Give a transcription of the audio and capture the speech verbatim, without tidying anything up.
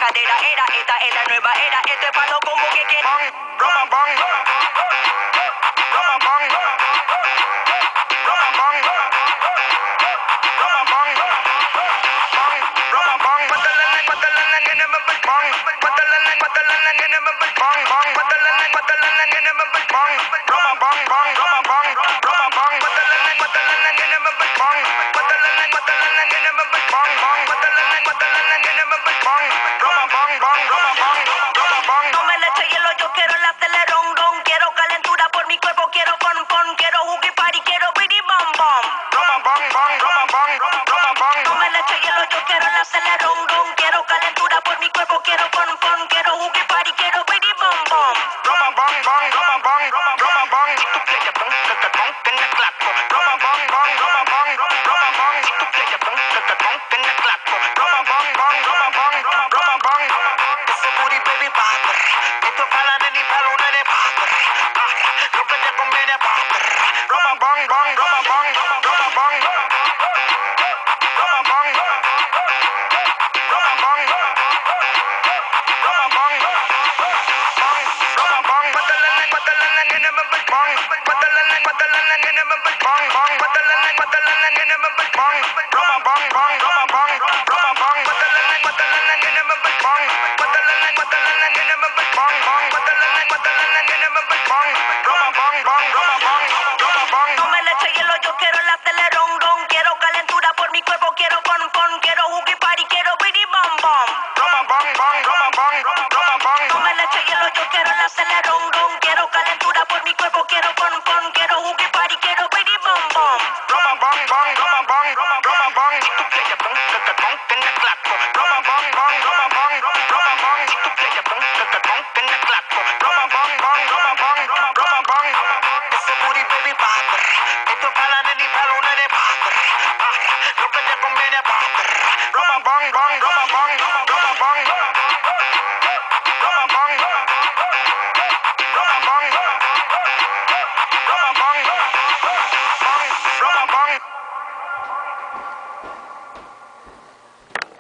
cadera era, esta es la nueva era. Esto es pa' lo como que que bang, bang, bang, bang, bang, bang, no me le eche hielo, yo quiero el acelerón, don. Quiero calentura por mi cuerpo, quiero fun, fun. Quiero jugo y party, quiero bidi bam bam. No me le eche hielo, yo quiero el acelerón, don. Quiero calentura por mi cuerpo, quiero fun, fun. Quiero jugo y party, quiero bidi bam bam. Si tú quieres pon, que te pon, que me claco. Si tú quieres pon, que te pon, que me claco. Ese booty baby backer. Esto es para la nena y para los nenes backer. Lo que te conviene backer. No me le eche hielo, yo quiero el acelerón, don. Quiero calentura por mi cuerpo, quiero fun, fun. Quiero jugo y party, quiero bidi bam bam. No me le eche hielo, yo quiero el acelerón, don. Quiero calentura por mi cuerpo, quiero fun, fun.